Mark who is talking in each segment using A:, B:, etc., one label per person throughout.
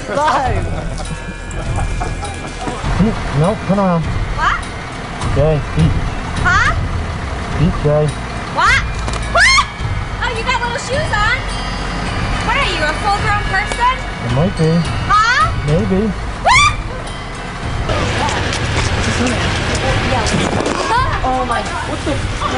A: Live!
B: No, turn around.
C: What?
B: Jay, eat.
C: Huh?
B: Eat, Jay.
C: What? What? Oh, you got little shoes on? What are you, a full-grown person?
B: It might be.
C: Huh?
B: Maybe.
A: Oh my, what the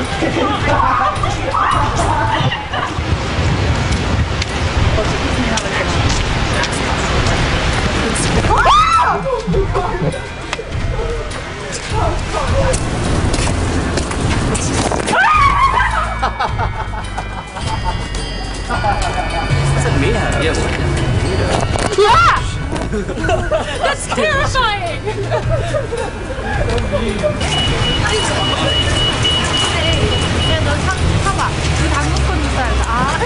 C: Yeah! That's terrifying! 야, 너 참아. 우리 밥 먹고 있어야 돼.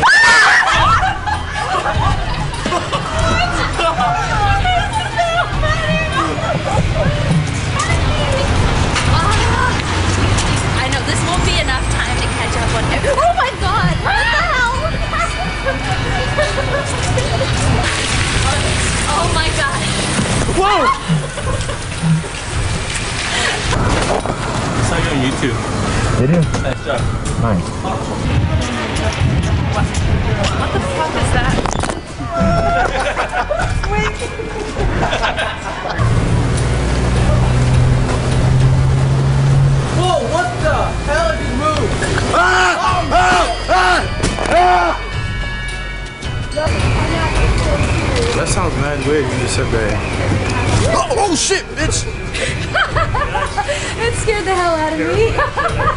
C: I know, this won't be enough time to catch up on it. Oh my god! What the hell? Oh my god.
D: Whoa! Saw you on YouTube.
B: Did you?
D: Nice job.
B: Nice.
C: What the fuck is that?
A: Whoa, what the hell did you move?
E: That sounds mad weird. You just said that. Oh shit, bitch!
C: It scared the hell out of me.